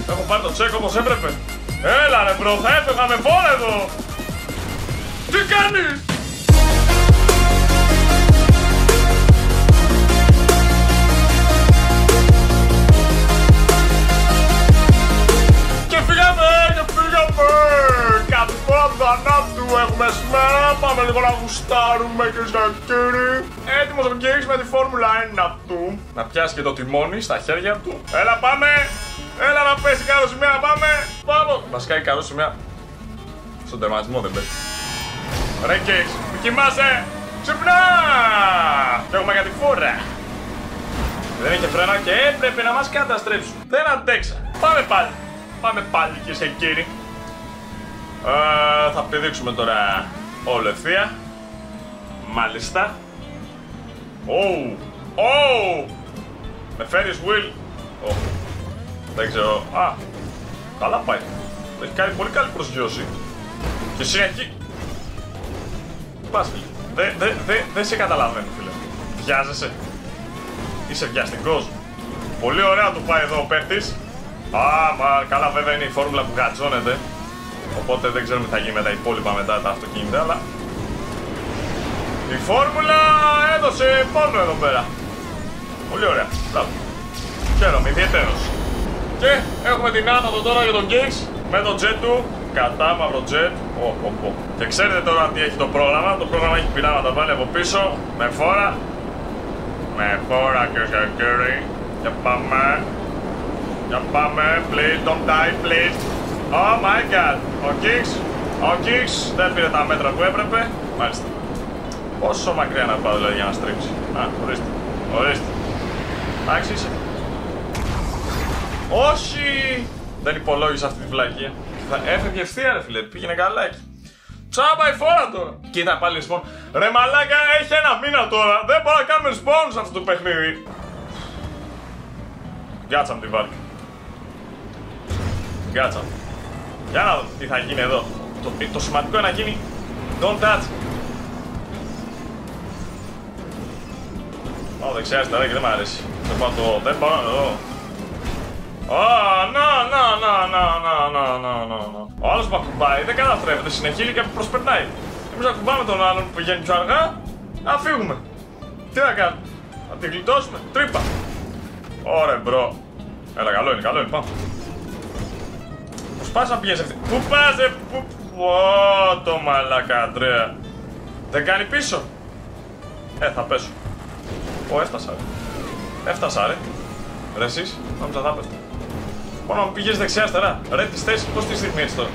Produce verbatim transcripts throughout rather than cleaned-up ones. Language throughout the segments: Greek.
Έχω πάρει το τσεκ όπως έπρεπε. Έλα ρε μπρο, θα έφευγα με φόρα εδώ. Τι κάνεις? Και φύγαμε, και φύγαμε. Κάτι φορά του θανάτου έχουμε σήμερα. Πάμε λίγο να γουστάρουμε και στα κύριοι. Έτοιμος ο Γκέις με τη Φόρμουλα ένα του. Να πιάσει και το τιμόνι στα χέρια του. Έλα πάμε. Έλα να πέσει καλό σημεία, πάμε. Πάμε. Βασικά η καλό σημεία στον τερματισμό δεν πέσει. Ρε Γκέις, μη κοιμάσαι. Ξυπνά. Και έχουμε κάτι φόρα. Δεν είχε φρένα και έπρεπε να μας καταστρέψουν. Δεν αντέξα. Πάμε πάλι. Πάμε πάλι και σε κύριοι. Uh, θα πηδήξουμε τώρα όλο ευθεία. Μάλιστα. Oh, oh. Με Ferris wheel. Oh. Δεν ξέρω. Α, καλά πάει. Έχει κάνει πολύ καλή προσγειώση. Και συνεχεί. Πας φίλε. Δεν δε, δε, δε σε καταλαβαίνω φίλε. Βιάζεσαι. Είσαι βιαστικός. Πολύ ωραία του πάει εδώ ο παίχτης. Α, μα καλά βέβαια είναι η φόρμουλα που γατζώνεται. Οπότε δεν ξέρουμε τι θα γίνει με τα υπόλοιπα μετά τα αυτοκίνητα, αλλά η φόρμουλα έδωσε πόνο εδώ πέρα. Πολύ ωραία. Μπράβο. Χαίρομαι ιδιαιτέρως. Και έχουμε την άνοδο τώρα για τον Γκέις με το jet του. Κατά μαύρο jet. Oh, oh, oh. Και ξέρετε τώρα τι έχει το πρόγραμμα. Το πρόγραμμα έχει πειράματα πάλι από πίσω. Με φόρα. Με φόρα και σε κύριοι. Για πάμε. Για πάμε. Please don't die, please. Oh my god. Ο Γκέις. Ο Γκέις δεν πήρε τα μέτρα που έπρεπε. Μάλιστα. Πόσο μακριά να πάω δηλαδή για να στρίψει. Α, ορίστε. Ορίστε. Εντάξει είσαι. Όχι! Δεν υπολόγισα αυτή τη βλακία. Θα έφευγε ευθεία ρε φίλε, πήγαινε καλά εκεί. Τσάμπα η φόρα τώρα! Κοίτα πάλι spawn. Ρε μαλάκα, έχει ένα μήνα τώρα. Δεν μπορούμε να κάνουμε spawn σε αυτό το παιχνίδι. Γκάτσα μου τη βάρκα. Γκάτσα μου. Για να δω τι θα γίνει εδώ. Το, το σημαντικό είναι να γίνει don't touch. Πάω δεξιά αριστερά και δεν μ' αρέσει. Δεν πάω το... δεν πάω να δω. Α, να, να, να, να, να, να, να, να. Ο άλλος που ακουμπάει δεν καταστρέφεται, συνεχίζει και προσπερνάει. Εμείς ακουμπάμε τον άλλον που πηγαίνει πιο αργά, να φύγουμε. Τι θα κάνουμε, θα την γλιτώσουμε, τρύπα. Ωραία μπρο. Έλα, καλό είναι, καλό είναι, πάμε. Πώς πας να πηγαίνεις αυτή, πού πας ε, πού... Ω, το μαλάκα, Αντρέα. Δεν κάνει πίσω. Ε, θα πέσω. Ω, έφτασα ρε. Έφτασα ρε. Ρε εσείς, νόμιζα θα πέφτω. Μόνο να μου πηγαίνεις δεξιά αριστερά. Ρε τις θέσεις, πώς τη στιγμή έτσι τώρα.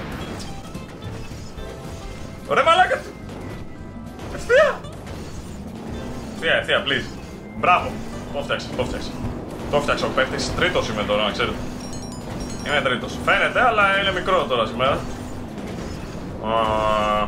Ρε μαλάκα του. Ευθεία. Ευθεία, ευθεία, please. Μπράβο. Το φτιάξε, το φτιάξε. Το φτιάξε ο παίχτης. Τρίτος είμαι τώρα, να ξέρετε. Είμαι τρίτος. Φαίνεται, αλλά είναι μικρό τώρα σήμερα. Uh...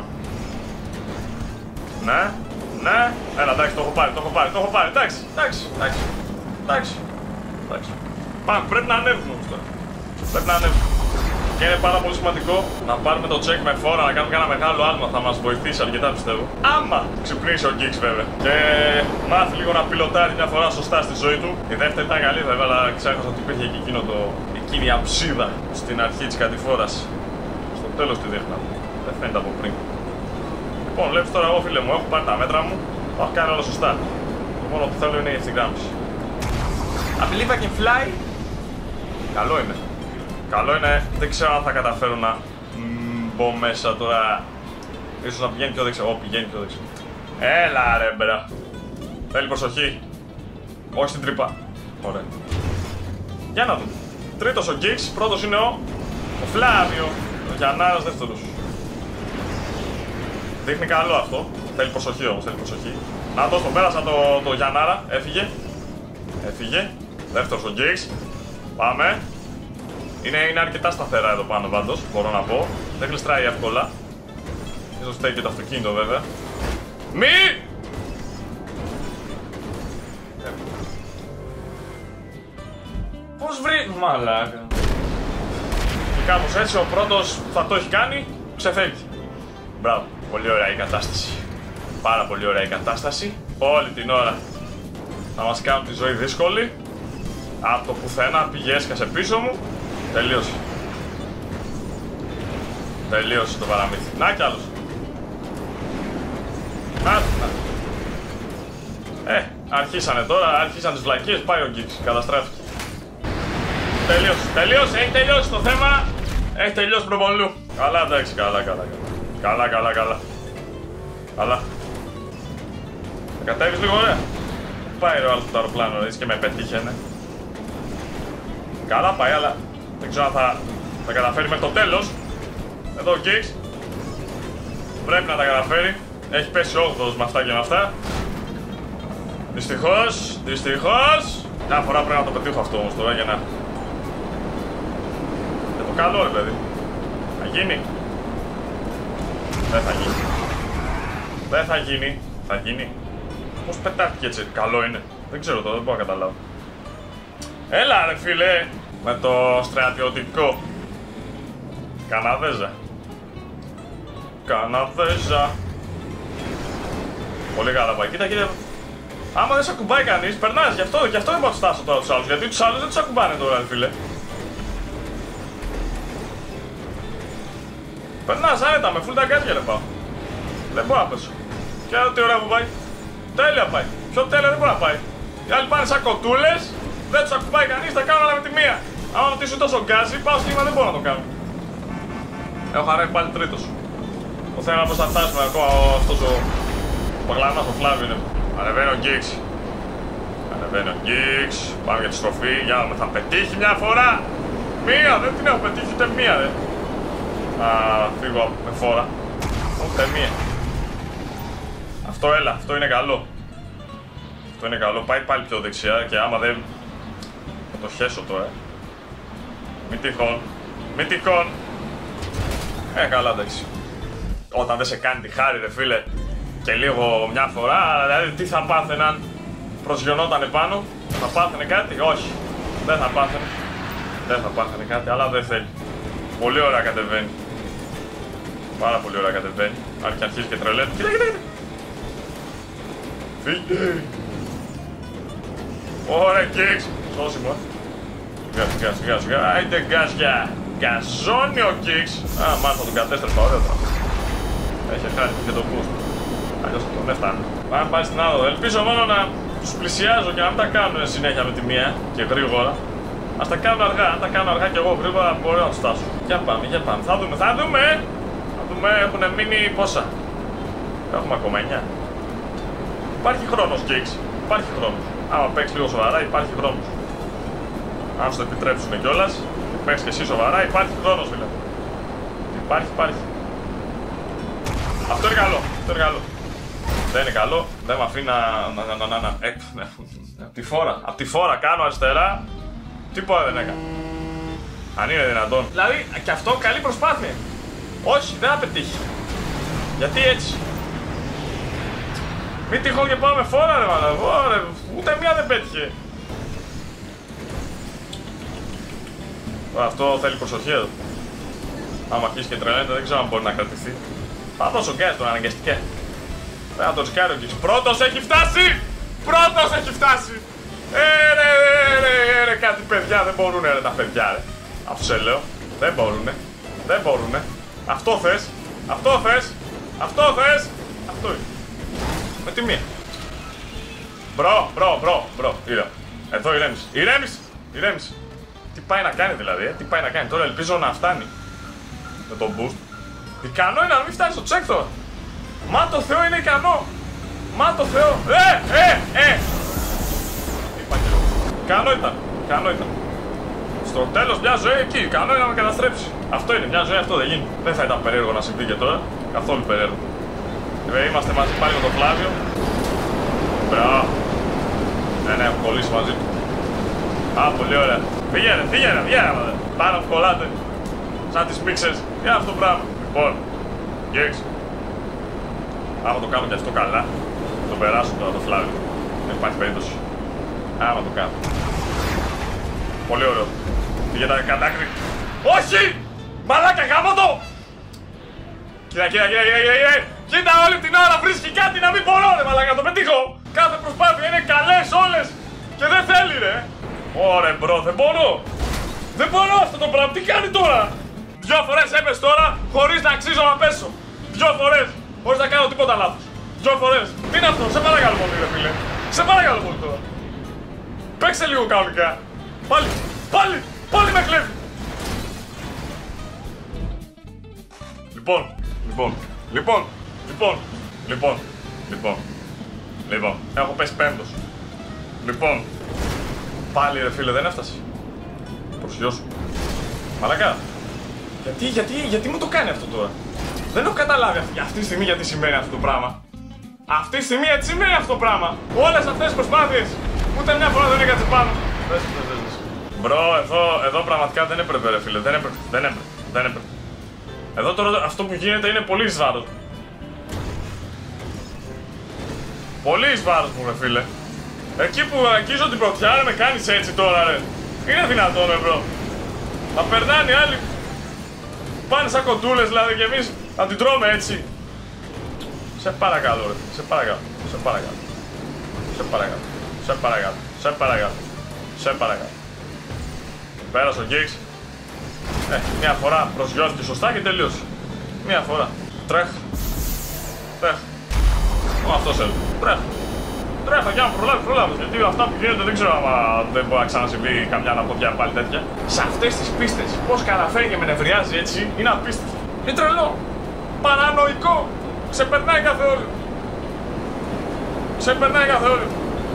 Ναι, ναι. Έλα, εντάξει, το έχω πάρει, το έχω πάρει, το έχω πάρει. Εντάξει, εντάξει, εντάξει. Εντάξει. Εντάξει. Πάμε, πρέπει να ανέβουμε όμως τώρα. Πρέπει να ανέβουμε. Και είναι πάρα πολύ σημαντικό να πάρουμε το check με φόρα, να κάνουμε ένα μεγάλο άλμα. Θα μας βοηθήσει αρκετά πιστεύω. Άμα ξυπνήσει ο Γκέις βέβαια. Και μάθει λίγο να πιλοτάρει μια φορά σωστά στη ζωή του. Η δεύτερη ήταν καλή βέβαια, αλλά ξέχασα ότι υπήρχε και εκείνο το... εκείνη η αψίδα στην αρχή της κατηφόρας. Στο τέλος τη δείχνα. Δεν φαίνεται από πριν. Λοιπόν, βλέπεις τώρα εγώ φίλε μου, έχω πάρει τα μέτρα μου. Το έχω κάνει όλα σωστά. Το μόνο που θέλω είναι η ευθυγράμμιση. I believe I can fly. Καλό είναι. Καλό είναι. Δεν ξέρω αν θα καταφέρω να μπω μέσα τώρα. Ίσως να πηγαίνει πιο δεξιά. Ω, πηγαίνει πιο δεξιά. Έλα ρε μπρα. Θέλει προσοχή. Όχι στην τρύπα. Ωραία. Για να δούμε. Τρίτος ο Γκέις. Πρώτος είναι ο, ο Φλάβιο. Ο Γιαννάρας δεύτερος. Δείχνει καλό αυτό. Θέλει προσοχή όμως. Θέλει προσοχή. Να το τον πέρασα το, το Γιαννάρα. Έφυγε. Έφυγε. Δεύτερος ο Γκέις. Πάμε. Είναι, είναι αρκετά σταθερά εδώ πάνω πάντως, μπορώ να πω. Δεν γλιστράει εύκολα. Ίσως φταίει και το αυτοκίνητο βέβαια. Μη! Ε. Πώς βρει... Μαλάκα. Και κάπως έτσι ο πρώτος που θα το έχει κάνει, ξεφεύγει. Μπράβο. Πολύ ωραία η κατάσταση. Πάρα πολύ ωραία η κατάσταση. Όλη την ώρα θα μας κάνουν τη ζωή δύσκολη. Από το πουθενά πήγε, έσκασε πίσω μου. Τελείωσε. Τελείωσε το παραμύθι. Να κι άλλος. Να, να. Ε, αρχίσανε τώρα, άρχισαν τις βλακίες, πάει ο Γκίξ, καταστράφηκε. Τελείωσε, τελείωσε, έχει τελειώσει το θέμα. Έχει τελειώσει προπολού. Καλά, εντάξει, καλά, καλά, καλά. Καλά, καλά, καλά. Καλά. Θα κατέβεις λίγο, ωραία. Πάει ο άλλος το αεροπλάνο, δηλαδή και με πετύχαινε. Καλά πάει, αλλά δεν ξέρω αν θα, θα καταφέρει μέχρι το τέλος. Εδώ ο Γκίξ. Πρέπει να τα καταφέρει. Έχει πέσει όγδοος με αυτά και με αυτά. Δυστυχώς, δυστυχώς. Μια φορά πρέπει να το πετύχω αυτό όμως τώρα για να... Για το καλό ρε παιδί. Θα γίνει. Δεν θα γίνει. Δεν θα γίνει. Θα γίνει. Πώς πετάχτηκε έτσι, καλό είναι. Δεν ξέρω τώρα, δεν μπορώ να καταλάβω. Έλα ρε φίλε. Με το στρατιωτικό. Καναδέζα. Καναδέζα. Πολύ καλά πάει. Κοίτα, κοίτα. Άμα δεν σε ακουμπάει κανείς, περνάς. Γι' αυτό, γι' αυτό δεν μπορώ να τους στάσω τώρα τους άλλους. Γιατί τους άλλους δεν τους ακουμπάνε τώρα, ρε φίλε. Περνάς άνετα, με full ταγκάτια ρε πάω. Δεν μπορώ να πέσω. Και τι ωραία που πάει. Τέλεια πάει. Πιο τέλεια δεν μπορεί να πάει. Οι άλλοι πάνε σαν κοτούλες, δεν τους ακουμπάει κανείς, τα κάνουν όλα με τη μία. Άμα το τίσουν τόσο γκάζι, πάω σχήμα δεν μπορώ να το κάνω. Έχω χαράει πάλι τρίτος. Το θέμα είναι πως θα φτάσουμε ακόμα αυτός ο Παγλανάς ο Φλάβιο είναι. Ανεβαίνει ο Γκίξ. Ανεβαίνει ο Γκίξ. Πάμε για τη στροφή. Για να θα πετύχει μια φορά. Μία, δεν την έχω πετύχει ούτε μία, δε. Α, φύγω με φόρα. Ούτε μία. Αυτό έλα, αυτό είναι καλό. Αυτό είναι καλό. Πάει πάλι πιο δεξιά και άμα δεν. Θα το χέσω τώρα. Μη τυχόν. Μη τυχόν. Ε, καλά, εντάξει. Όταν δεν σε κάνει τη χάρη, ρε φίλε, και λίγο μια φορά, δηλαδή τι θα πάθαιναν, προσγειωνόταν επάνω, θα πάθαινε κάτι, όχι, δεν θα πάθαινε, δεν θα πάθαινε κάτι, αλλά δεν θέλει. Πολύ ωραία κατεβαίνει. Πάρα πολύ ωραία κατεβαίνει. Άρχει και αρχίζει και τρελαίνει. Κοίτα, κοίτα, κοίτα. Φύγε. Ωραία, Γκίξ. Σώσιμο. Σιγά, σιγά, σιγά, σιγά. Άιντε γκάζια. Γκαζώνει ο Γκίξ. Α, μάλιστα τον κατέστρεφα, ωραία τώρα. Έχει χάσει και το boost. Αλλιώς τον έφτανε. Πάμε πάλι στην άδοδο. Ελπίζω μόνο να τους πλησιάζω και να μην τα κάνουν συνέχεια με τη μία και γρήγορα. Ας τα κάνουν αργά. Αν τα κάνω αργά και εγώ γρήγορα μπορώ να τους φτάσω. Για πάμε, για πάμε. Θα δούμε, θα δούμε. Θα δούμε, έχουν μείνει πόσα. Έχουμε ακόμα εννιά. Υπάρχει χρόνος, Γκίξ. Υπάρχει χρόνος. Άμα παίξεις λίγο σοβαρά, υπάρχει χρόνος. Αν σου το επιτρέψουν κιόλας, παίξεις και εσύ σοβαρά, υπάρχει χρόνος δηλαδή. Υπάρχει, υπάρχει. Αυτό είναι καλό. Αυτό είναι καλό. Δεν είναι καλό. Δεν με αφήνει να. να. να. να. να. Ε, απ' τη φόρα. Απ' τη φόρα κάνω αριστερά. Τίποτα δεν έκανα. Αν είναι δυνατόν. Δηλαδή και αυτό καλή προσπάθεια. Όχι, δεν θα πετύχει. Γιατί έτσι. Μην τυχόν και πάω με φόρα ρε μάνα. Ωραία, ούτε μία δεν πέτυχε. Αυτό θέλει προσοχή εδώ. Άμα αρχίσει και τρελαίνεται δεν ξέρω αν μπορεί να κρατηθεί. Θα δώσω γκάζ τώρα αναγκαστικά. Δεν θα το ρισκάρει ο Γκίξ. Πρώτος έχει φτάσει! Πρώτος έχει φτάσει! Ε, ρε, ρε, ρε, ρε, ρε, κάτι παιδιά δεν μπορούνε ρε τα παιδιά ρε. Αυτό σε λέω. Δεν μπορούνε. Δεν μπορούνε. Αυτό θες. Αυτό θες. Αυτό θες. Αυτό είναι. Με τη μία. Μπρο, μπρο, μπρο, μπρο. Ήρε. Εδώ ηρέμησε. Ηρέμησε. Ηρέμησε. Τι πάει να κάνει δηλαδή, ε? Τι πάει να κάνει τώρα, ελπίζω να φτάνει. Με τον boost. Ικανό είναι να μην φτάνει στο check τώρα. Μα το Θεό είναι ικανό. Μα το Θεό. Ε, ε, ε. Είπα και εγώ. Ικανό ήταν. Ικανό ήταν. Στο τέλος μια ζωή εκεί. Ικανό είναι να με καταστρέψει. Αυτό είναι. Μια ζωή αυτό δεν γίνει. Δεν θα ήταν περίεργο να συμβεί και τώρα. Καθόλου περίεργο. Ε, είμαστε μαζί πάλι με τον Φλάβιο. Μπράβο. Ναι, ναι, έχουμε κολλήσει μαζί του. Α, πολύ ωραία. Πήγαινε, πήγαινε, πήγαινε. Πάνω που κολλάτε. Σαν τις μίξες. Για αυτό το πράγμα. Λοιπόν, Γκίξ. Άμα το κάνω και αυτό καλά, θα το περάσω τώρα το Φλάβιο. Δεν υπάρχει περίπτωση. Άμα το κάνω. Πολύ ωραίο. Πήγαινε κατάκρι. Όχι! Μαλάκα, γάμω το! Κοίτα, κοίτα, κοίτα, κοίτα, κοίτα. Κοίτα όλη την ώρα βρίσκει κάτι να μην μπορώ ρε μαλάκα, να το πετύχω. Κάθε προσπάθεια είναι καλές όλες. Και δεν θέλει ρε. Ωραία μπρο, δεν μπορώ. Δεν μπορώ αυτό το πράγμα, τι κάνει τώρα! Δυο φορές έπεσε τώρα, χωρίς να αξίζω να πέσω. Δυο φορές, χωρίς να κάνω τίποτα λάθος. Δυο φορές. Τι είναι αυτό, σε παρακαλώ πολύ, ρε φίλε. Σε παρακαλώ πολύ τώρα. Παίξε λίγο κανονικά. Πάλι, πάλι, πάλι με κλέβει. Λοιπόν, λοιπόν, λοιπόν, λοιπόν, λοιπόν, λοιπόν, λοιπόν, έχω πέσει πέμπτος. Λοιπόν, πάλι ρε φίλε, δεν έφτασε. Προσγειώσου. Μαλακά. Γιατί, γιατί, γιατί μου το κάνει αυτό τώρα. Δεν έχω καταλάβει αυτή, αυτή τη στιγμή γιατί σημαίνει αυτό το πράγμα. Αυτή τη στιγμή γιατί σημαίνει αυτό το πράγμα. Όλες αυτές τις προσπάθειες, ούτε μια φορά δεν έκατσε πάνω. Δες, δες, δες. Μπρο, εδώ, εδώ πραγματικά δεν έπρεπε ρε φίλε, δεν έπρεπε, δεν έπρεπε, δεν έπρεπε. Εδώ τώρα αυτό που γίνεται είναι πολύ εις βάρος. Πολύ εις βάρος μου ρε φίλε. Εκεί που αγγίζω την πρωτιά ρε με κάνεις έτσι τώρα ρε. Είναι δυνατόν ρε μπρο. Να περνάνε οι άλλοι. Πάνε σαν κοντούλες δηλαδή και εμείς να την τρώμε έτσι. Σε παρακαλώ ρε, σε παρακαλώ, σε παρακαλώ. Σε παρακαλώ, σε παρακαλώ, σε παρακαλώ, σε παρακαλώ. Πέρασε ο Γκίξ. Ε, μια φορά προσγειώθηκε σωστά και τελείωσε. Μια φορά. Τρέχ. Τρέχ. Ω, αυτός έλεγε. Τρέχ. Τρέχα για να προλάβει, προλάβει. Γιατί αυτά που γίνονται δεν ξέρω αν δεν μπορεί να ξανασυμβεί καμιά αναποδιά πάλι τέτοια. Σε αυτές τις πίστες, πώς καταφέρει και με νευριάζει έτσι, είναι απίστευτο. Είναι τρελό. Παρανοϊκό. Ξεπερνάει κάθε όριο. Ξεπερνάει κάθε όριο.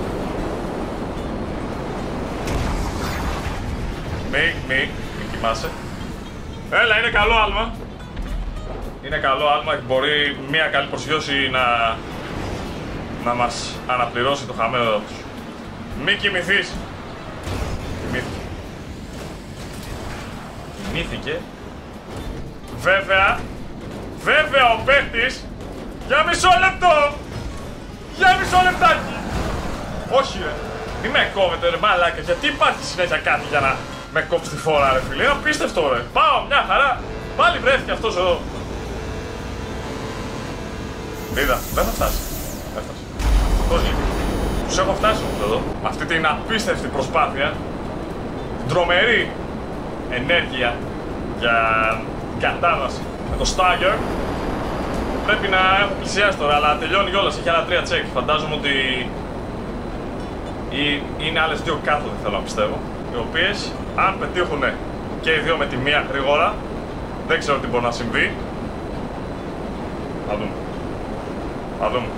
Μη, μη, μη κοιμάσαι. Έλα, είναι καλό άλμα. Είναι καλό άλμα και μπορεί μια καλή προσγειώση να, να μας αναπληρώσει το χαμένο έδαφος. Μη κοιμηθείς. Κοιμήθηκε. Κοιμήθηκε. Βέβαια, βέβαια ο παίχτης για μισό λεπτό. Για μισό λεπτάκι. Όχι ρε. Μη με κόβετε ρε μαλάκα. Γιατί υπάρχει συνέχεια κάτι για να με κόψει τη φόρα ρε φίλε. Είναι απίστευτο ρε. Πάω μια χαρά. Πάλι βρέθηκε αυτός εδώ. Είδα. Δεν θα φτάσει. Δεν φτάσει. Πώς λέει. Τους έχω φτάσει όμως εδώ. Με αυτή την απίστευτη προσπάθεια. Την τρομερή ενέργεια για κατάβαση με το Stagger. Πρέπει να έχω πλησιάσει τώρα, αλλά τελειώνει κιόλας. Έχει άλλα τρία τσεκ. Φαντάζομαι ότι είναι άλλες δύο κάθοδοι, θέλω να πιστεύω. Οι οποίες, αν πετύχουν και οι δύο με τη μία γρήγορα, δεν ξέρω τι μπορεί να συμβεί. Θα δούμε. Θα δούμε.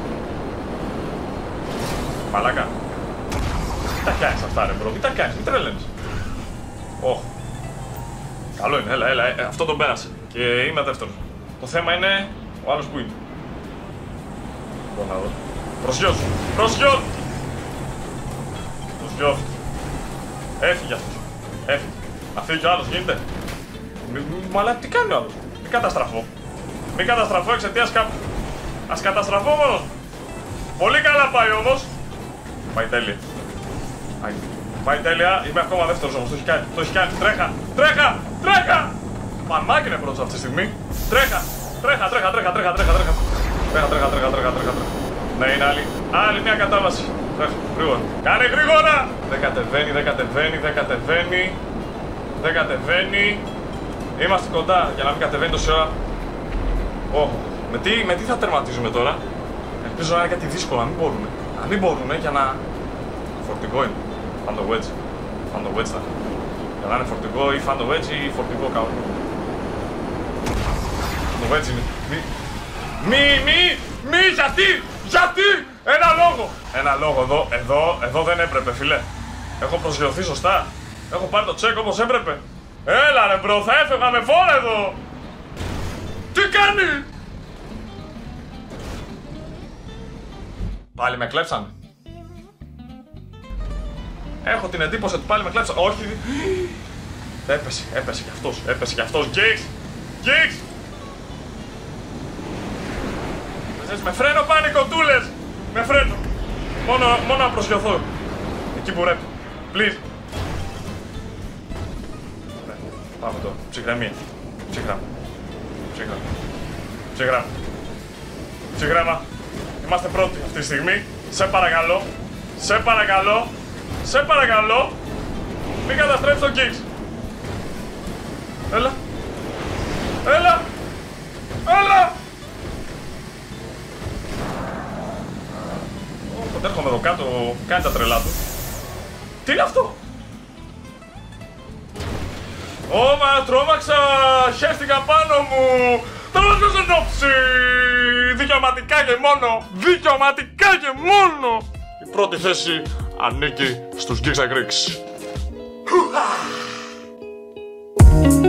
Μαλάκα. Τι τα κάνεις αυτά ρε μπρο, τι τα κάνεις, μην τρελαίνεις. Ωχ. Καλό είναι, έλα, έλα, ε, αυτό τον πέρασε. Και είμαι δεύτερος. Το θέμα είναι ο άλλος που είναι. Μπορώ να δω. Προσγειώσου, προσγειώσου. Προσγειώσου. Έφυγε αυτός. Έφυγε. Να φύγει ο άλλος, γίνεται. Μαλά, τι κάνει ο άλλος. Μην καταστραφώ. Μην καταστραφώ εξαιτίας κάποιου. Ας καταστραφώ μόνος. Πολύ καλά πάει όμως. Πάει τέλεια. Πάει, πάει τέλεια. Είμαι ακόμα δεύτερος όμως. Το έχει κάνει. Το έχει κάνει. Τρέχα. Τρέχα. Τρέχα. Μαμάκι είναι πρώτος αυτή τη στιγμή. Τρέχα. Τρέχα. Τρέχα. Τρέχα. Τρέχα. Τρέχα. Τρέχα. Τρέχα. Τρέχα. Τρέχα. Τρέχα. Τρέχα. Ναι, είναι άλλη. Άλλη μια κατάβαση. Τρέχα. Γρήγορα. Κάνε γρήγορα. Δεν κατεβαίνει. Δεν κατεβαίνει. Δεν κατεβαίνει. Δεν κατεβαίνει. Είμαστε κοντά για να μην κατεβαίνει τόση ώρα. Oh. Με τι, με τι θα τερματίζουμε τώρα. Ελπίζω να είναι κάτι δύσκολο, να μην μπορούμε. Να μην μπορούμε για να... Φορτηγό είναι. Φαν το wedge. Φαν το wedge θα. Για να είναι φορτηγό ή φαν το wedge ή φορτηγό κάπου. Το wedge είναι. Μη, μη, μη, μη, γιατί, γιατί. Ένα λόγο. Ένα λόγο εδώ, εδώ, εδώ δεν έπρεπε φίλε. Έχω προσγειωθεί σωστά. Έχω πάρει το τσεκ όπως έπρεπε. Έλα ρε μπρο, θα έφευγα με φόρα εδώ. Τι κάνει. Πάλι με κλέψανε. Έχω την εντύπωση ότι πάλι με κλέψανε. Όχι. Έπεσε, έπεσε κι αυτός, έπεσε κι αυτός. Γκίξ, Γκίξ. Με φρένο πάνε οι κοντούλες. Με φρένο. Μόνο, μόνο να προσγειωθώ. Εκεί που πρέπει. Please. Ναι, πάμε τώρα. Ψυχραιμία. Ψυχραμα. Ψυχραμα. Ψυχραμα. Ψυχραμα. Είμαστε πρώτοι αυτή τη στιγμή. Σε παρακαλώ. Σε παρακαλώ. Σε παρακαλώ. Μην καταστρέψει τον Γκίξ. Έλα. Έλα. Έλα. Όποτε έρχομαι εδώ κάτω, κάνει τα τρελά του. Τι είναι αυτό? Ω, τρόμαξα, χέστηκα πάνω μου. Τρόμαξα σε νόψη. Δικαιωματικά και μόνο. Δικαιωματικά και μόνο. Η πρώτη θέση ανήκει στους Geeks and Greeks.